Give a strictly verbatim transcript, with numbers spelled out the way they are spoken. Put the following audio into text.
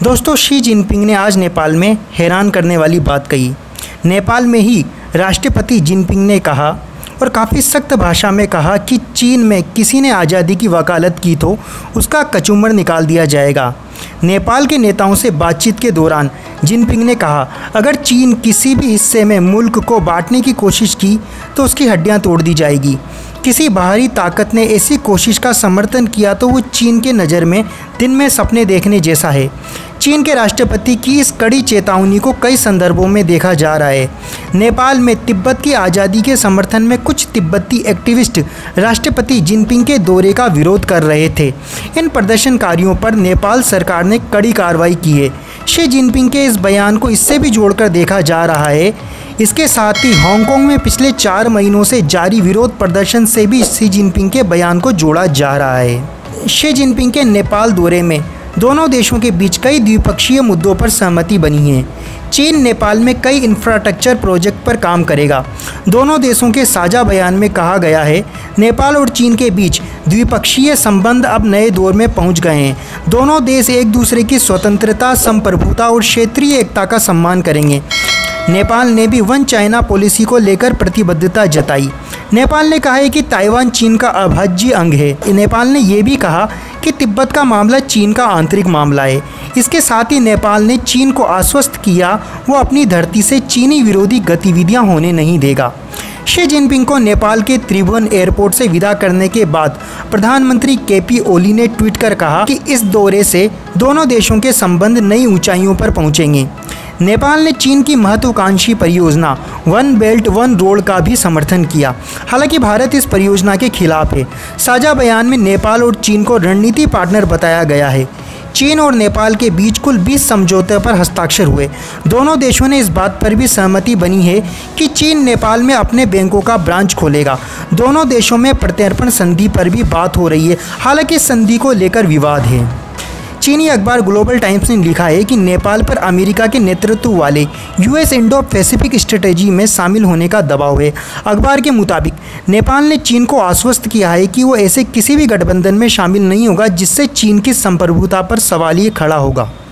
दोस्तों, Xi Jinping ने आज नेपाल में हैरान करने वाली बात कही। नेपाल में ही राष्ट्रपति जिनपिंग ने कहा और काफ़ी सख्त भाषा में कहा कि चीन में किसी ने आज़ादी की वकालत की तो उसका कचूमर निकाल दिया जाएगा। नेपाल के नेताओं से बातचीत के दौरान जिनपिंग ने कहा, अगर चीन किसी भी हिस्से में मुल्क को बांटने की कोशिश की तो उसकी हड्डियां तोड़ दी जाएगी। किसी बाहरी ताकत ने ऐसी कोशिश का समर्थन किया तो वो चीन के नज़र में दिन में सपने देखने जैसा है। चीन के राष्ट्रपति की इस कड़ी चेतावनी को कई संदर्भों में देखा जा रहा है। नेपाल में तिब्बत की आज़ादी के समर्थन में कुछ तिब्बती एक्टिविस्ट राष्ट्रपति जिनपिंग के दौरे का विरोध कर रहे थे। इन प्रदर्शनकारियों पर नेपाल सरकार ने कड़ी कार्रवाई की है। शी जिनपिंग के इस बयान को इससे भी जोड़कर देखा जा रहा है। इसके साथ ही हांगकांग में पिछले चार महीनों से जारी विरोध प्रदर्शन से भी शी जिनपिंग के बयान को जोड़ा जा रहा है। शी जिनपिंग के नेपाल दौरे में दोनों देशों के बीच कई द्विपक्षीय मुद्दों पर सहमति बनी है। चीन नेपाल में कई इंफ्रास्ट्रक्चर प्रोजेक्ट पर काम करेगा। दोनों देशों के साझा बयान में कहा गया है, नेपाल और चीन के बीच द्विपक्षीय संबंध अब नए दौर में पहुंच गए हैं। दोनों देश एक दूसरे की स्वतंत्रता, संप्रभुता और क्षेत्रीय एकता का सम्मान करेंगे। नेपाल ने भी वन चाइना पॉलिसी को लेकर प्रतिबद्धता जताई। नेपाल ने कहा है कि ताइवान चीन का अविभाज्य अंग है। नेपाल ने यह भी कहा कि तिब्बत का मामला चीन का आंतरिक मामला है। इसके साथ ही नेपाल ने चीन को आश्वस्त किया वो अपनी धरती से चीनी विरोधी गतिविधियां होने नहीं देगा। शी जिनपिंग को नेपाल के त्रिभुवन एयरपोर्ट से विदा करने के बाद प्रधानमंत्री के पी ओली ने ट्वीट कर कहा कि इस दौरे से दोनों देशों के संबंध नई ऊंचाइयों पर पहुंचेंगे। नेपाल ने चीन की महत्वाकांक्षी परियोजना वन बेल्ट वन रोड का भी समर्थन किया। हालांकि भारत इस परियोजना के खिलाफ है। साझा बयान में नेपाल और चीन को रणनीतिक पार्टनर बताया गया है। चीन और नेपाल के बीच कुल बीस समझौते पर हस्ताक्षर हुए। दोनों देशों ने इस बात पर भी सहमति बनी है कि चीन नेपाल में अपने बैंकों का ब्रांच खोलेगा। दोनों देशों में प्रत्यर्पण संधि पर भी बात हो रही है। हालांकि इस संधि को लेकर विवाद है। चीनी अखबार ग्लोबल टाइम्स ने लिखा है कि नेपाल पर अमेरिका के नेतृत्व वाले यूएस इंडो पैसिफिक स्ट्रेटेजी में शामिल होने का दबाव है। अखबार के मुताबिक नेपाल ने चीन को आश्वस्त किया है कि वो ऐसे किसी भी गठबंधन में शामिल नहीं होगा जिससे चीन की संप्रभुता पर सवालिया खड़ा होगा।